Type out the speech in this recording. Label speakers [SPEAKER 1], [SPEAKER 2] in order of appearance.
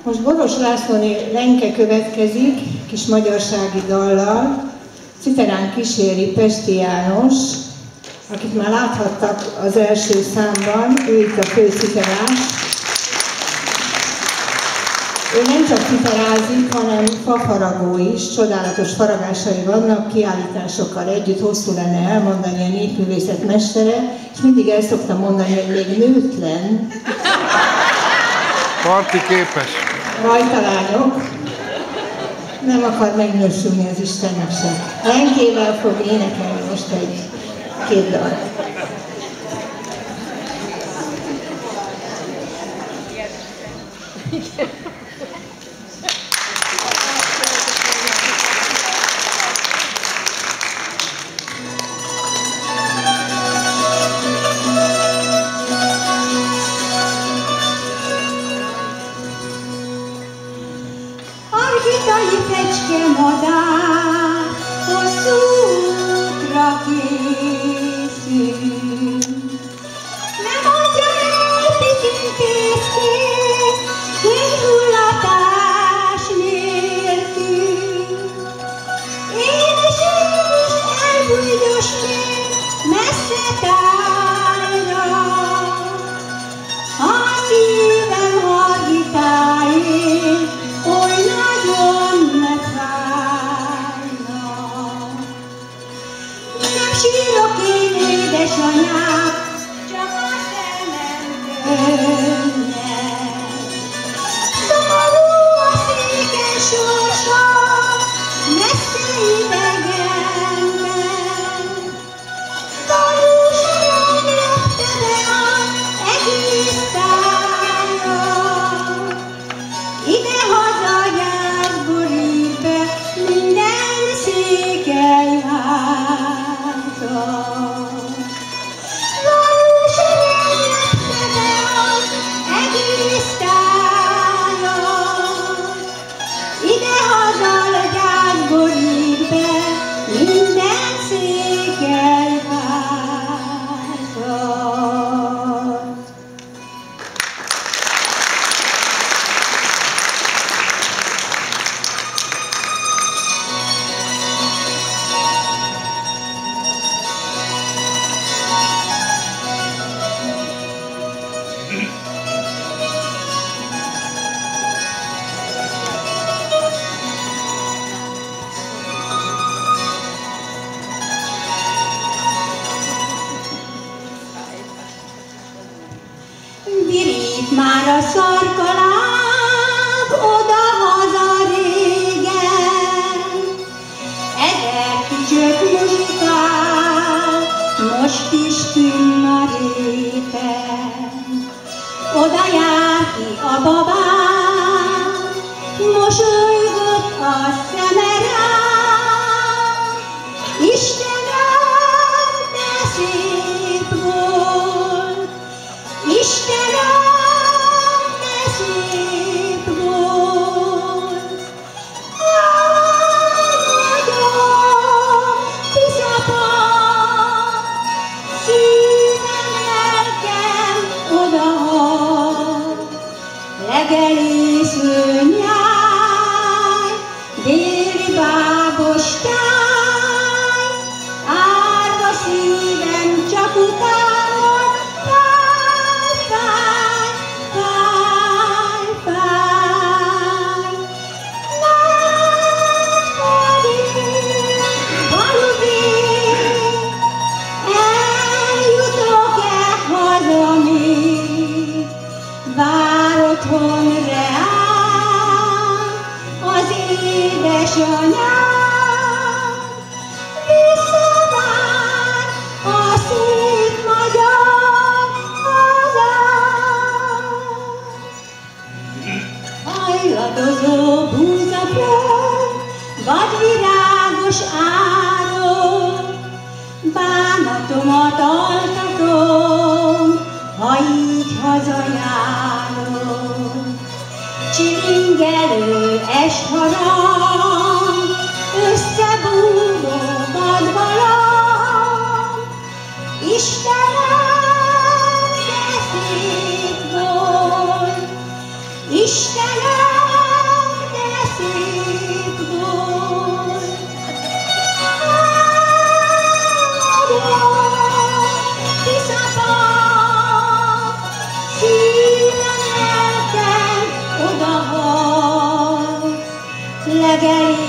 [SPEAKER 1] Most Boros Lászlóné Lenke következik, kis magyarsági dallal. Citerán kíséri Pesti János, akit már láthattak az első számban, ő itt a főciterás. Ő nem csak citerázik, hanem fafaragó is, csodálatos faragásai vannak, kiállításokkal együtt, hosszú lenne elmondani, a népművészet mestere, és mindig el szoktam mondani, hogy még nőtlen.
[SPEAKER 2] Parti képes.
[SPEAKER 1] Rajtalányok. Nem akar megnősülni az Istennek sem. Lenkével fog énekelni most két dalt.
[SPEAKER 3] Argitai fecske madár, hosszú útra készül. Nem adja el picintészként, könyhullatás nélkül. Én is elbújdosnék messze tájra, a szívem Margitáé, oly nagyon megfájna. Nem sírok én, édesanyám, csak a szemem könnyed. Szomorú a széken sorsa, messze idegenben. Valósan lepte be az egész tájat. Ide-haza gyász borít be minden székelyházat. Valósan lepte be az egész tájat. Ide-haza gyász borít be minden székelyházat. Virít már a szarkaláb oda-haza régen, ezer tücsök muzsikál, most is künn a réten. Oda jár ki a babám, mosolygott a szeme rám. Istenem, de szép volt, Istenem, de szép volt. Nagyon tiszapam, szívem, lelkem odaad. Legelésző nyáj, déli bábos táj, árva szívem csak utánod, fáj, fáj, fáj, fáj. Nagy pedig, valóvég, eljutok-e haza még? Vár otthon reám az édesanyám, visszavár a szép magyar hazám. Hajladozó búzaföld, vagy virágos árok, bánatomat altatom, ha így hazajárok. Csilingelő estharang, összebúró vadvalang. Istenem, de szép volt, Istenem, reggelin.